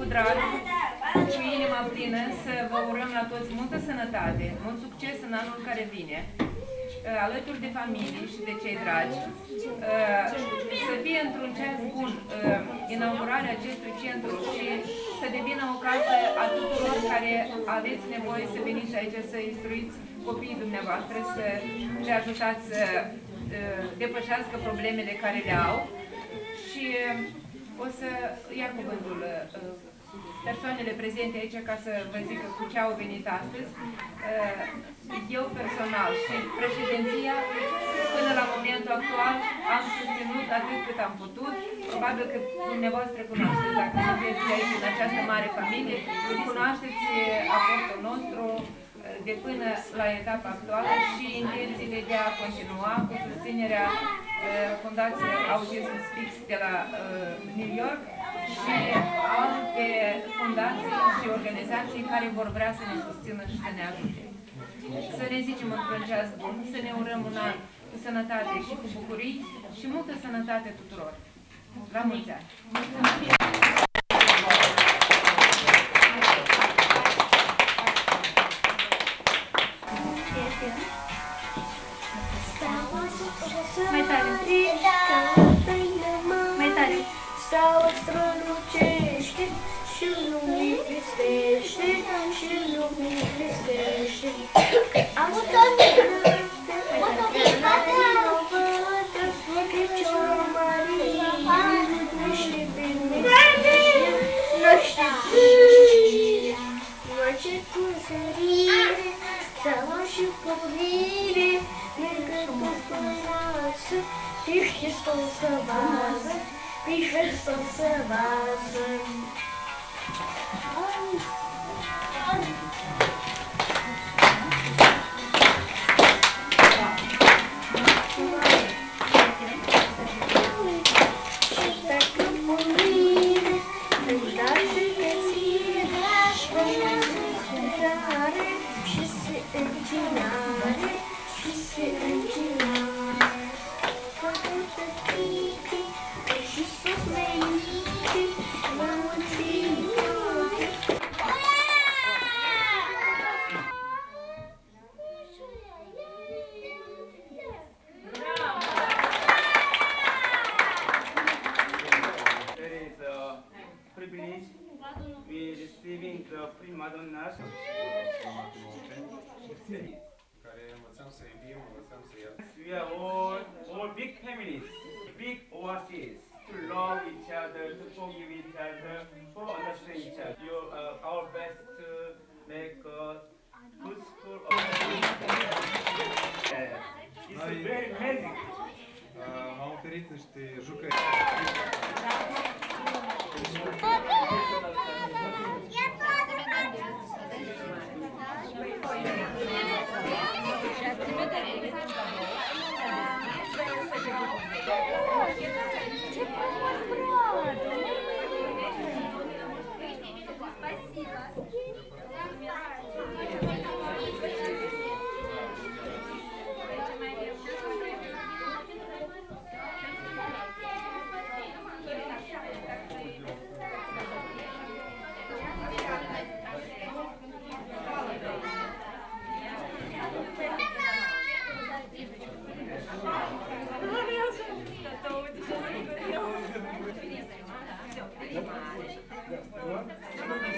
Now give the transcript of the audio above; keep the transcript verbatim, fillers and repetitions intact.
drag, cu inima plină, să vă urăm la toți multă sănătate, mult succes în anul care vine, alături de familie și de cei dragi, să fie într-un ceas bun inaugurarea acestui centru și să devină o casă a tuturor care aveți nevoie să veniți aici să instruiți copiii dumneavoastră, să le ajutați să depășească problemele care le au. Și o să ia cuvântul persoanele prezente aici ca să vă zic cu ce au venit astăzi. Eu personal și președinția, până la momentul actual, am susținut atât cât am putut. Probabil că dumneavoastră cunoașteți, dacă sunteți aici în această mare familie, cunoașteți aportul nostru de până la etapa actuală și intențiile de a continua cu susținerea Fundației Autism Speaks de la New York și alte fundații și organizații care vor vrea să ne susțină și să ne ajute. Să ne zicem într-un ceas bun, să ne urăm un an cu sănătate și cu bucurii și multă sănătate tuturor. La mulți ani! Mai tare! Mai tare! Steaua strălucește și lumii blistește și lumii blistește. Asta ne Piciorul Marii nu știe bine, nu știe bine, face cu sărire, steaua și pornire, mergă cu frumoasă, pe Hristos să vasă, pe Hristos să vasă. Care învățăm să iubim, învățăm să iertăm. We are all, all big families, big oases, to love each other, to forgive each other, to understand each other. You uh, our best to make a good school. Of uh, it's Noi, very magic. Uh, m-am oferit niște jucării. Thank you.